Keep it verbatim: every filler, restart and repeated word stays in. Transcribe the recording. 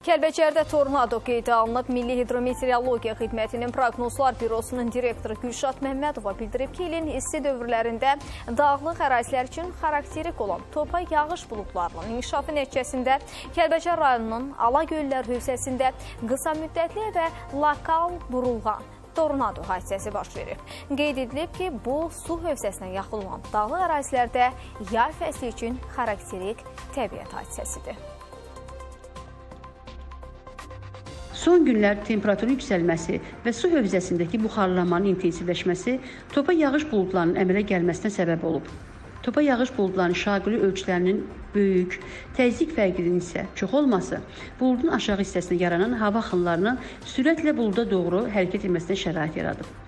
Kəlbəcərdə tornado qeydə alınıb. Milli Hidrometeorologiya Xidmətinin Proqnozlar Bürosunun direktoru Gülşad Məmmədova bildirib ki, ilin isti dövrlərində dağlıq ərazilər üçün xarakterik olan topa yağış buludlarının inkişafı nəticəsində Kəlbəcər rayonunun Alagöllər hövzəsində qısa müddətli və lokal burulğan tornado hadisəsi baş verir. Qeyd edilib ki, bu su hövzəsinə yaxın olan dağlıq ərazilərdə yay fəsli üçün xarakterik təbiət hadisəsidir. Son günlər temperaturun yüksəlməsi və su hövzəsindəki buxarlanmanın intensivləşməsi topa yağış buludlarının əmələ gəlməsinə səbəb olub. Topa yağış buludlarının şaquli ölçülərinin böyük, təzyiq fərqinin isə çox olması, buludun aşağı hissəsində yaranan hava axınlarının sürətlə buluda doğru hərəkət etməsinə şərait yaradıb.